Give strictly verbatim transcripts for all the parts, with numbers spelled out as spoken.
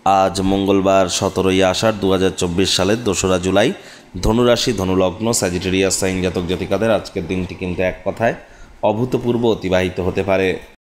আজ মঙ্গলবার সতেরোই আষাঢ় দু হাজার চব্বিশ সালের দোসরা জুলাই ধনুরাশি ধনুলগ্ন স্যাজিটেরিয়াস সাইন জাতক জাতিকাদের আজকের দিনটি কিন্তু এক কথায় অভূতপূর্ব অতিবাহিত হতে পারে।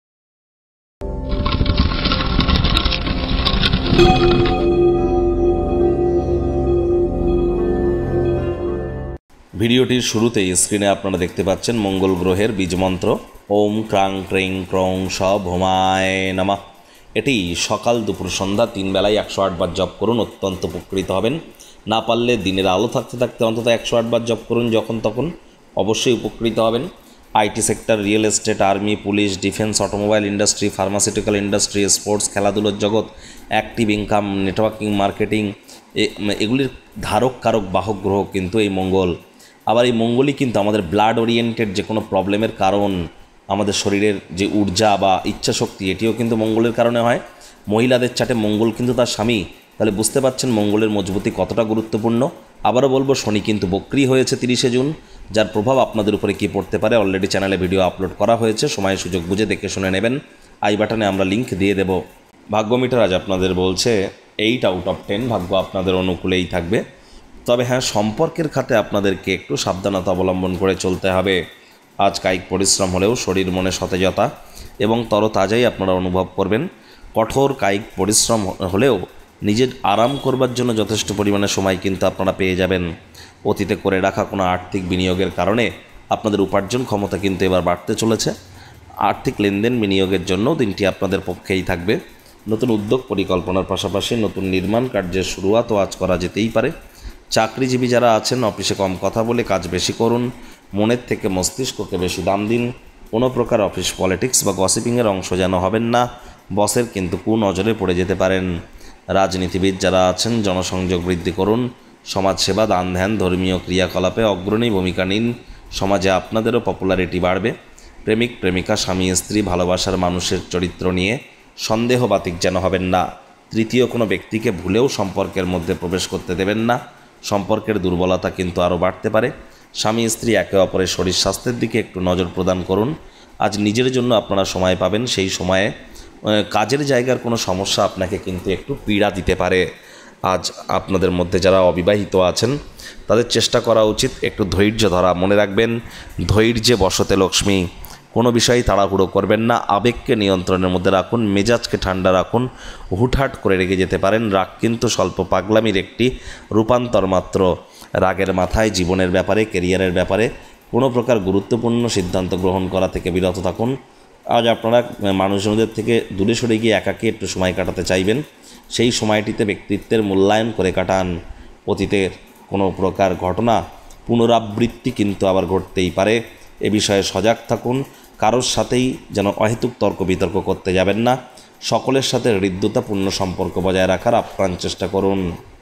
ভিডিওটির শুরুতেই স্ক্রিনে আপনারা দেখতে পাচ্ছেন মঙ্গল গ্রহের বীজমন্ত্র ওম ক্রাং ক্রিং ক্রং স ভোমায় নমঃ। এটি সকাল দুপুর সন্ধ্যা তিন বেলায় একশো আট বার জপ করুন, অত্যন্ত উপকৃত হবেন। না পারলে দিনের আলো থাকতে থাকতে অন্তত একশো আট বার জপ করুন, যখন তখন অবশ্যই উপকৃত হবেন। IT sector, real estate, army, police, defence, automobile industry, pharmaceutical industry, sports, খেলাধুলোর জগৎ, অ্যাক্টিভ ইনকাম, নেটওয়ার্কিং, মার্কেটিং, এগুলির ধারক কারক বাহক গ্রহ কিন্তু এই মঙ্গল। আবার এই মঙ্গলই কিন্তু আমাদের ব্লাড ওরিয়েন্টেড যে কোনো প্রবলেমের কারণ, আমাদের শরীরের যে ঊর্জা বা ইচ্ছা শক্তি, এটিও কিন্তু মঙ্গলের কারণে হয়। মহিলাদের চাটে মঙ্গল কিন্তু তার স্বামী, তাহলে বুঝতে পারছেন মঙ্গলের মজবুতি কতটা গুরুত্বপূর্ণ। আবারও বলবো, শনি কিন্তু বক্রি হয়েছে তিরিশে জুন, যার প্রভাব আপনাদের উপরে কী পড়তে পারে অলরেডি চ্যানেলে ভিডিও আপলোড করা হয়েছে, সময় সুযোগ বুঝে দেখে শুনে নেবেন। আই বাটনে আমরা লিঙ্ক দিয়ে দেব। ভাগ্য মিটার আজ আপনাদের বলছে এইট আউট অফ টেন, ভাগ্য আপনাদের অনুকূলেই থাকবে। তবে হ্যাঁ, সম্পর্কের খাতে আপনাদেরকে একটু সাবধানতা অবলম্বন করে চলতে হবে। আজ কায়িক পরিশ্রম হলেও শরীর মনে সতেজতা এবং তরতাজাই আপনারা অনুভব করবেন। কঠোর কায়িক পরিশ্রম হলেও নিজের আরাম করবার জন্য যথেষ্ট পরিমাণে সময় কিন্তু আপনারা পেয়ে যাবেন। অতীতে করে রাখা কোনো আর্থিক বিনিয়োগের কারণে আপনাদের উপার্জন ক্ষমতা কিন্তু এবার বাড়তে চলেছে। আর্থিক লেনদেন বিনিয়োগের জন্য দিনটি আপনাদের পক্ষেই থাকবে। নতুন উদ্যোগ পরিকল্পনার পাশাপাশি নতুন নির্মাণ কার্যের শুরুয়াতও আজ করা যেতেই পারে। চাকরিজীবী যারা আছেন, অফিসে কম কথা বলে কাজ বেশি করুন, মনের থেকে মস্তিষ্ককে বেশি দাম দিন। কোনো প্রকার অফিস পলিটিক্স বা গসিপিংয়ের অংশ যেন হবেন না, বসের কিন্তু কুনজরে পড়ে যেতে পারেন। রাজনীতিবিদ যারা আছেন, জনসংযোগ বৃদ্ধি করুন, সমাজসেবা, দান ধ্যান, ধর্মীয় ক্রিয়াকলাপে অগ্রণী ভূমিকা নিন, সমাজে আপনাদেরও পপুলারিটি বাড়বে। প্রেমিক প্রেমিকা, স্বামী স্ত্রী, ভালোবাসার মানুষের চরিত্র নিয়ে সন্দেহবাতিক যেন হবেন না। তৃতীয় কোনো ব্যক্তিকে ভুলেও সম্পর্কের মধ্যে প্রবেশ করতে দেবেন না, সম্পর্কের দুর্বলতা কিন্তু আরও বাড়তে পারে। স্বামী স্ত্রী একে অপরের শরীর স্বাস্থ্যের দিকে একটু নজর প্রদান করুন। আজ নিজের জন্য আপনারা সময় পাবেন, সেই সময়ে কাজের জায়গার কোনো সমস্যা আপনাকে কিন্তু একটু পীড়া দিতে পারে। আজ আপনাদের মধ্যে যারা অবিবাহিত আছেন, তাদের চেষ্টা করা উচিত একটু ধৈর্য ধরা। মনে রাখবেন, ধৈর্যে বসতে লক্ষ্মী। কোনো বিষয়ে তাড়াহুড়ো করবেন না, আবেগকে নিয়ন্ত্রণের মধ্যে রাখুন, মেজাজকে ঠান্ডা রাখুন। হুটহাট করে রেগে যেতে পারেন। রাগ কিন্তু স্বল্প পাগলামির একটি রূপান্তর মাত্র। রাগের মাথায় জীবনের ব্যাপারে, কেরিয়ারের ব্যাপারে কোনো প্রকার গুরুত্বপূর্ণ সিদ্ধান্ত গ্রহণ করা থেকে বিরত থাকুন। আজ আপনারা মানুষজনদের থেকে দূরে সরে গিয়ে একাকী একটু সময় কাটাতে চাইবেন। সেই সময়টিতে ব্যক্তিত্বের মূল্যায়ন করে কাটান। অতীতের কোনো প্রকার ঘটনা পুনরাবৃত্তি কিন্তু আবার ঘটতেই পারে, এ বিষয়ে সজাগ থাকুন। কারোর সাথেই যেন অহেতুক তর্ক বিতর্ক করতে যাবেন না। সকলের সাথে হৃদ্যতাপূর্ণ সম্পর্ক বজায় রাখার আপ্রাণ চেষ্টা করুন।